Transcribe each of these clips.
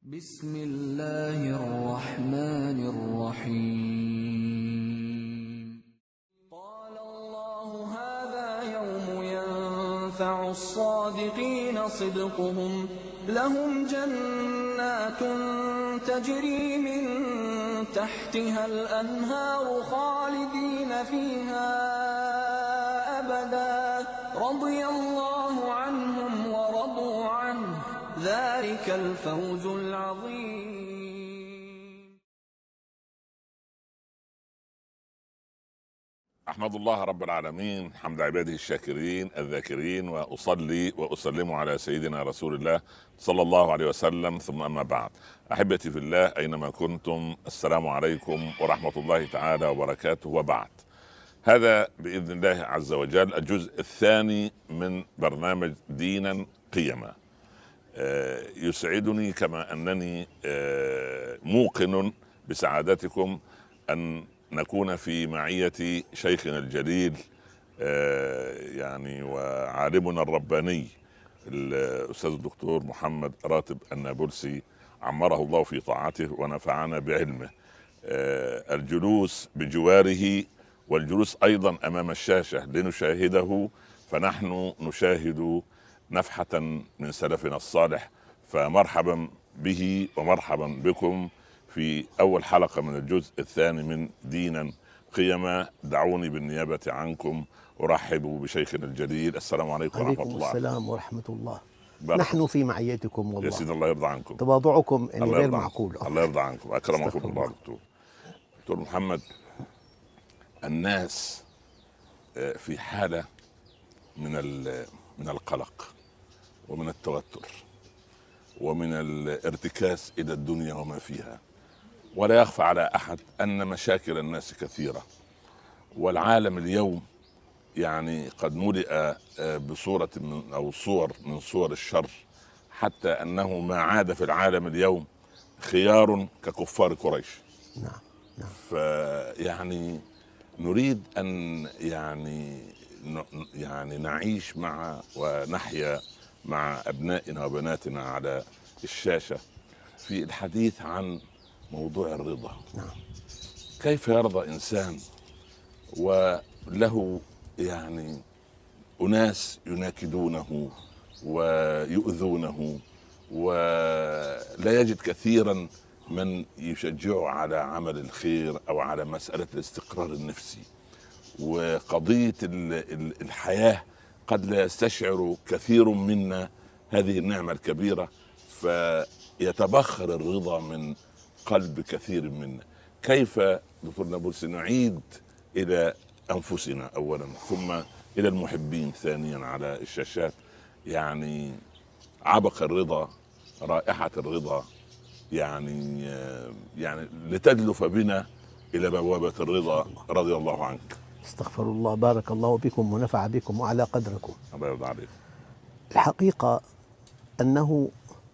بسم الله الرحمن الرحيم. قال الله: هذا يوم ينفع الصادقين صدقهم، لهم جنات تجري من تحتها الأنهار خالدين فيها أبدا، رضي الله عنهم ورضوا عنه، ذلك الفوز العظيم. أحمد الله رب العالمين حمد عباده الشاكرين الذاكرين، وأصلي وأسلم على سيدنا رسول الله صلى الله عليه وسلم، ثم أما بعد. أحبتي في الله أينما كنتم، السلام عليكم ورحمة الله تعالى وبركاته. وبعد، هذا بإذن الله عز وجل الجزء الثاني من برنامج دينا قيما. يسعدني كما أنني موقن بسعادتكم أن نكون في معية شيخنا الجليل يعني وعالمنا الرباني الأستاذ الدكتور محمد راتب النابلسي، عمره الله في طاعته ونفعنا بعلمه. الجلوس بجواره والجلوس أيضا أمام الشاشة لنشاهده، فنحن نشاهد نفحة من سلفنا الصالح. فمرحبا به ومرحبا بكم في أول حلقة من الجزء الثاني من دينا قيما. دعوني بالنيابة عنكم أرحب بشيخنا الجليل. السلام عليكم ورحمة الله. عليكم السلام ورحمة الله. نحن في معيتكم والله يا سيدي، الله يرضى عنكم. تواضعكم إن غير معقول. الله يرضى عنكم، أكرمكم الله. دكتور محمد، الناس في حالة من القلق ومن التوتر ومن الارتكاز إلى الدنيا وما فيها، ولا يخفى على أحد أن مشاكل الناس كثيرة، والعالم اليوم يعني قد ملئ بصورة أو صور من صور الشر، حتى أنه ما عاد في العالم اليوم خيار ككفار قريش. نعم. فيعني نريد أن يعني نعيش مع ونحيا مع أبنائنا وبناتنا على الشاشة في الحديث عن موضوع الرضا. نعم. كيف يرضى إنسان وله يعني أناس يناكدونه ويؤذونه، ولا يجد كثيرا من يشجعه على عمل الخير أو على مسألة الاستقرار النفسي وقضية الحياة؟ قد لا يستشعر كثير منا هذه النعمة الكبيرة، فيتبخر الرضا من قلب كثير منا. كيف دكتور نابلسي نعيد إلى أنفسنا أولا، ثم إلى المحبين ثانيا على الشاشات، يعني عبق الرضا، رائحة الرضا، يعني لتدلف بنا إلى بوابة الرضا رضي الله عنك. استغفر الله، بارك الله بكم ونفع بكم وعلى قدركم. الله يرضى عليك. الحقيقة أنه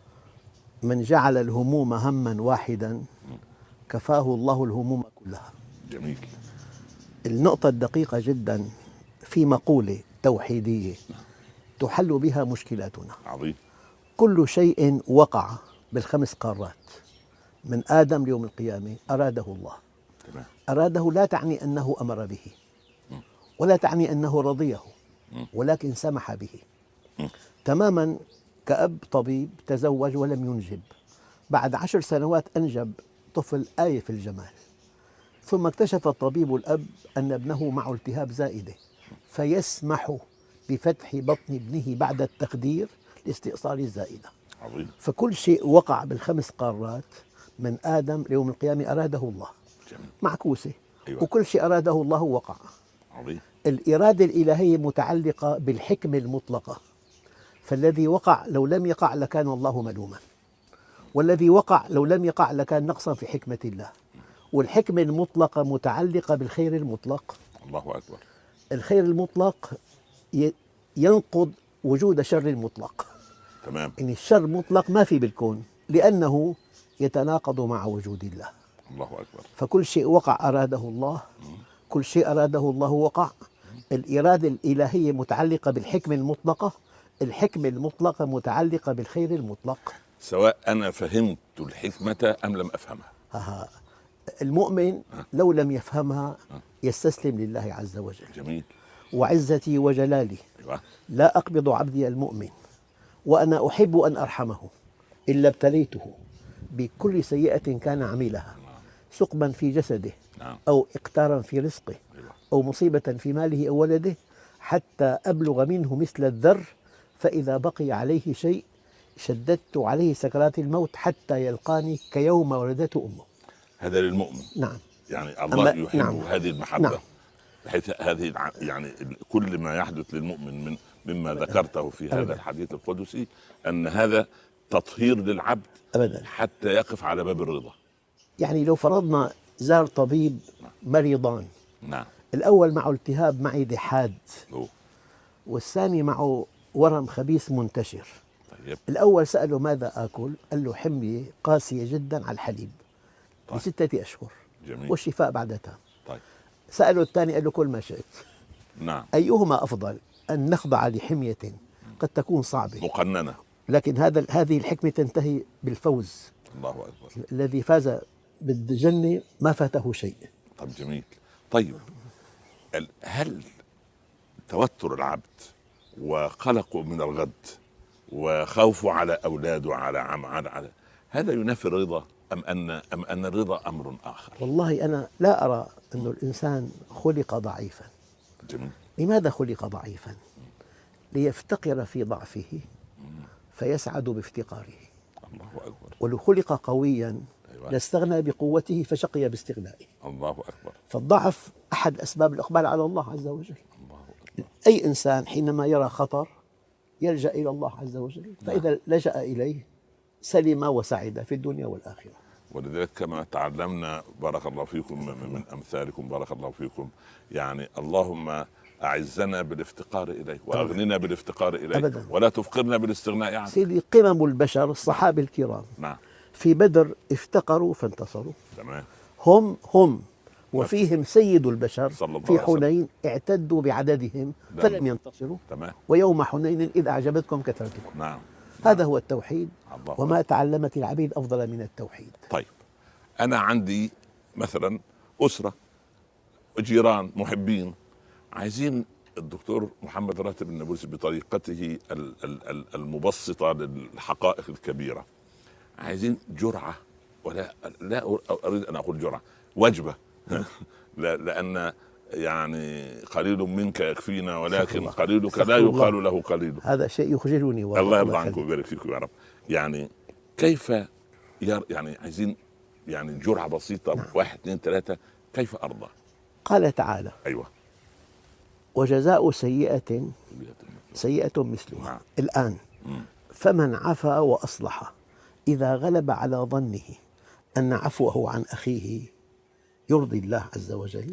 من جعل الهموم هما واحدا كفاه الله الهموم كلها. جميل. النقطة الدقيقة جدا في مقولة توحيدية تحل بها مشكلاتنا. عظيم. كل شيء وقع بالخمس قارات من آدم ليوم القيامة أراده الله. تمام. أراده لا تعني أنه أمر به، ولا تعني أنه رضيه، ولكن سمح به. تماما كأب طبيب تزوج ولم ينجب، بعد 10 سنوات أنجب طفل آية في الجمال، ثم اكتشف الطبيب الأب أن ابنه معه التهاب زائدة، فيسمح بفتح بطن ابنه بعد التخدير لاستئصال الزائدة. عظيم. فكل شيء وقع بالخمس قارات من آدم ليوم القيامة أراده الله. جميل. معكوسة. أيوة. وكل شيء أراده الله وقع. عظيم. الإرادة الإلهية متعلقة بالحكمة المطلقة، فالذي وقع لو لم يقع لكان الله ملوما، والذي وقع لو لم يقع لكان نقصا في حكمة الله. والحكمة المطلقة متعلقة بالخير المطلق. الله أكبر. الخير المطلق ينقض وجود شر المطلق. تمام. إن الشر مطلق ما في بالكون، لأنه يتناقض مع وجود الله. الله أكبر. فكل شيء وقع أراده الله، كل شيء أراده الله وقع. الإرادة الإلهية متعلقة بالحكمة المطلقة، الحكمة المطلقة متعلقة بالخير المطلق. سواء انا فهمت الحكمه ام لم افهمها. ها المؤمن لو لم يفهمها يستسلم لله عز وجل. جميل. وعزتي وجلالي ايوه. لا أقبض عبدي المؤمن وأنا أحب أن أرحمه إلا ابتليته بكل سيئة كان عميلها، ثقبا في جسده أو إقتارا في رزقه أو مصيبة في ماله أو ولده، حتى أبلغ منه مثل الذر، فإذا بقي عليه شيء شددت عليه سكرات الموت حتى يلقاني كيوم ولدته أمه. هذا للمؤمن. نعم. يعني الله يحب نعم. هذه المحبة. نعم. بحيث هذه يعني كل ما يحدث للمؤمن مما ذكرته في هذا الحديث القدسي أن هذا تطهير للعبد أبدا حتى يقف على باب الرضا. يعني لو فرضنا زار طبيب مريضان، نعم. الأول معه التهاب معدي حاد، أوه. والثاني معه ورم خبيث منتشر. طيب. الأول سأله ماذا آكل؟ قال له حمية قاسية جدا على الحليب. طيب. ل6 أشهر. جميل. والشفاء بعد تام. طيب. سأله الثاني قال له كل ما شئت. نعم. أيهما أفضل؟ أن نخضع لحمية قد تكون صعبة مقننة، لكن هذه الحكمة تنتهي بالفوز. الله أكبر. الذي فاز بالجنة ما فاته شيء. طيب جميل. طيب هل توتر العبد وقلقه من الغد وخوفه على أولاده على هذا ينافي الرضا أم أن الرضا أمر آخر؟ والله أنا لا أرى أن الإنسان خلق ضعيفا. جميل. لماذا خلق ضعيفا؟ ليفتقر في ضعفه فيسعد بافتقاره. الله أكبر. ولو خلق قويا أيوة. لاستغنى بقوته فشقي باستغنائه. الله أكبر. فالضعف أحد أسباب الإقبال على الله عز وجل. الله أكبر. أي إنسان حينما يرى خطر يلجأ إلى الله عز وجل، فإذا لجأ إليه سلم وسعد في الدنيا والآخرة. ولذلك كما تعلمنا بارك الله فيكم من أمثالكم، بارك الله فيكم، يعني اللهم أعزنا بالافتقار إليك وأغننا بالافتقار إليك أبداً. ولا تفقرنا بالاستغناء عنك. سيدي قمم البشر الصحابة الكرام نعم. في بدر افتقروا فانتصروا. تمام. هم وفيهم سيد البشر صلى الله في عليه وسلم. حنين اعتدوا بعددهم فلم ينتصروا. تمام. ويوم حنين إذ أعجبتكم كثرتكم. نعم. هذا هو التوحيد. الله وما أكبر. تعلمت العبيد أفضل من التوحيد. طيب أنا عندي مثلا أسرة جيران محبين عايزين الدكتور محمد راتب النابلسي بطريقته المبسطة للحقائق الكبيرة، عايزين جرعة، لا أريد أن أقول جرعة، وجبة لأن يعني قليل منك يكفينا ولكن قليلك لا يقال له قليل. هذا شيء يخجلني والله. الله يرضى عنكم ويبارك فيكم يا رب. يعني كيف يعني عايزين يعني جرعة بسيطة. نعم. 1 2 3 كيف أرضى؟ قال تعالى: أيوة. وجزاء سيئة سيئة مثلها. نعم. الآن فمن عفا وأصلح إذا غلب على ظنه أن عفوه عن أخيه يرضي الله عز وجل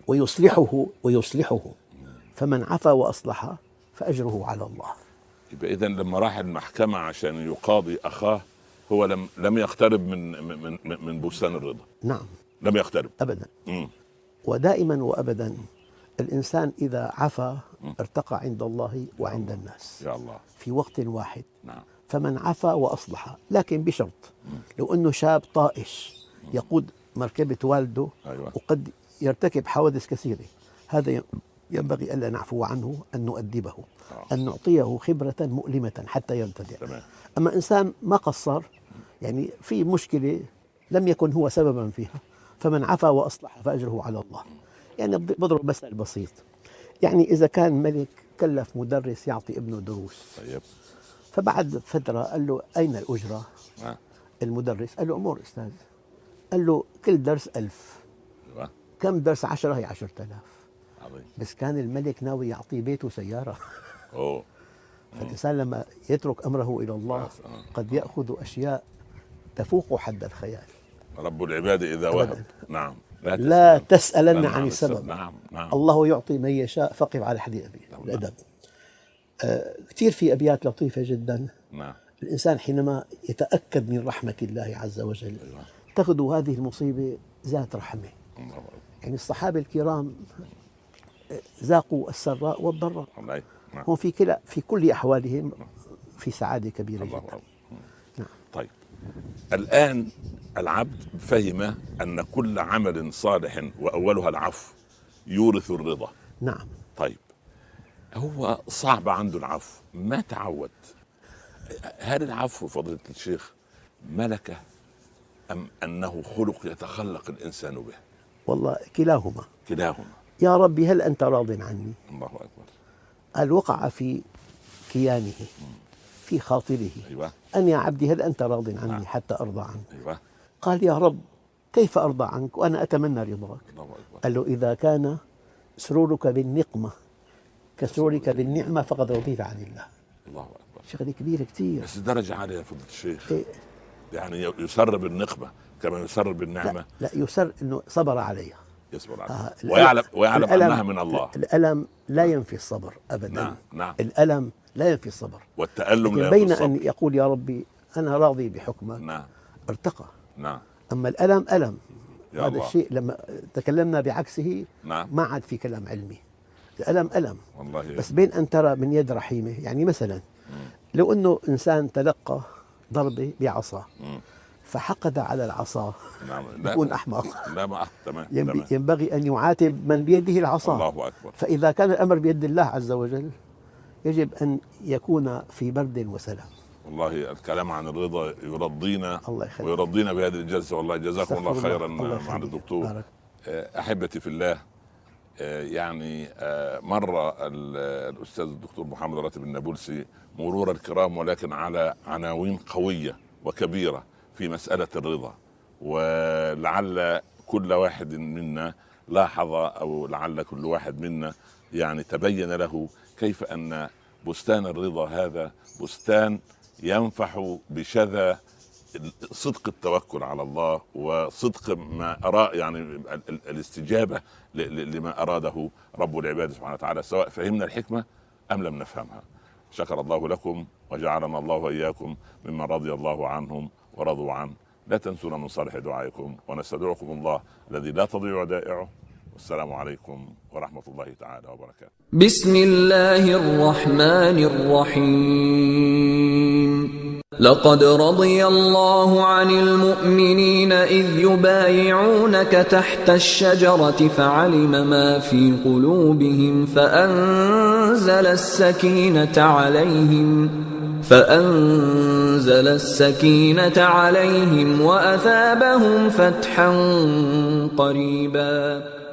ويصلحه فمن عفا وأصلح فأجره على الله. يبقى إذن لما راح المحكمة عشان يقاضي أخاه هو لم يقترب من بستان الرضا. نعم. لم يقترب أبدا. ودائما وأبدا الإنسان إذا عفا ارتقى عند الله وعند الناس يا الله في وقت واحد. نعم. فمن عفا وأصلح، لكن بشرط لو أنه شاب طائش يقود مركبة والده. أيوة. وقد يرتكب حوادث كثيرة، هذا ينبغي ألا نعفو عنه، أن نؤدبه، أن نعطيه خبرة مؤلمة حتى يرتدع. تمام. أما إنسان ما قصر، يعني في مشكلة لم يكن هو سببا فيها، فمن عفا وأصلح فأجره على الله. يعني بضرب مثل بسيط، يعني إذا كان ملك كلف مدرس يعطي ابنه دروس. طيب. فبعد فترة قال له: أين الأجرة؟ المدرس قال له: أمور أستاذ. قال له: كل درس 1000. كم درس؟ 10 هي 10,000. عظيم. بس كان الملك ناوي يعطيه بيت وسيارة. أوه. فالإنسان لما يترك أمره إلى الله قد يأخذ أشياء تفوق حد الخيال. رب العباد إذا وهب. نعم. لا تسألن عن السبب. نعم. نعم. الله يعطي من يشاء فقف على حد أبيه. الأدب. كثير في أبيات لطيفة جدا. نعم. الإنسان حينما يتأكد من رحمة الله عز وجل تغدو هذه المصيبة ذات رحمة. يعني الصحابة الكرام ذاقوا السراء والضراء. هم في كل أحوالهم في سعادة كبيرة جدا. نعم. طيب الآن العبد فهم أن كل عمل صالح وأولها العفو يورث الرضا. نعم. طيب هو صعب عنده العفو، ما تعود. هل العفو فضيلة الشيخ ملكة أم أنه خلق يتخلق الإنسان به؟ والله كلاهما. كلاهما. يا ربي هل أنت راض عني؟ الله أكبر. قال وقع في كيانه في خاطره. أيوة. أن يا عبدي هل أنت راض عني نعم. حتى أرضى عنك؟ أيوة. قال يا رب كيف أرضى عنك وأنا أتمنى رضاك؟ الله أكبر. قال له إذا كان سرورك بالنقمة كسرورك بالنعمة فقد رضيت عن الله. الله أكبر. شغلة كبيرة كثير. بس درجة عالية يا فضيلة الشيخ. إيه؟ يعني يسر بالنقمة كما يسر بالنعمة. لا يسر أنه صبر عليها. يصبر عليها. ويعلم أنها من الله. الألم لا ينفي الصبر أبدا. نعم. نعم. الألم لا ينفي الصبر، والتألم لا ينفي بين الصبر. أن يقول يا ربي أنا راضي بحكمك نعم. ارتقى. نعم. أما الألم ألم. يا هذا الله. الشيء لما تكلمنا بعكسه نعم. ما عاد في كلام علمي. الألم ألم. والله. بس بين أن ترى من يد رحيمه، يعني مثلا لو أنه إنسان تلقى ضربة بعصا فحقد على العصا نعم. يكون أحمق. لا ما تمام. تمام. ينبغي أن يعاتب من بيده العصا. الله أكبر. فإذا كان الأمر بيد الله عز وجل يجب أن يكون في برد وسلام. والله الكلام عن الرضا يرضينا الله يخليك. ويرضينا بهذه الجلسة. والله جزاكم الله استغفر خيرا الله مع يخليك. الدكتور. بارك. أحبتي في الله، يعني مر الأستاذ الدكتور محمد راتب النابلسي مرور الكرام ولكن على عناوين قوية وكبيرة في مسألة الرضا، ولعل كل واحد منا لاحظ أو لعل كل واحد منا يعني تبين له كيف أن بستان الرضا هذا بستان ينفح بشذا صدق التوكل على الله وصدق ما أرى، يعني الاستجابة لما أراده رب العباد سبحانه وتعالى، سواء فهمنا الحكمة أم لم نفهمها. شكر الله لكم وجعلنا الله وإياكم ممن رضي الله عنهم ورضوا عنه. لا تنسونا من صالح دعائكم ونستودعكم الله الذي لا تضيع ودائعه. والسلام عليكم ورحمة الله تعالى وبركاته. بسم الله الرحمن الرحيم. لقد رضي الله عن المؤمنين إذ يبايعونك تحت الشجرة فعلم ما في قلوبهم فأنزل السكينة عليهم وأثابهم فتحا قريبا.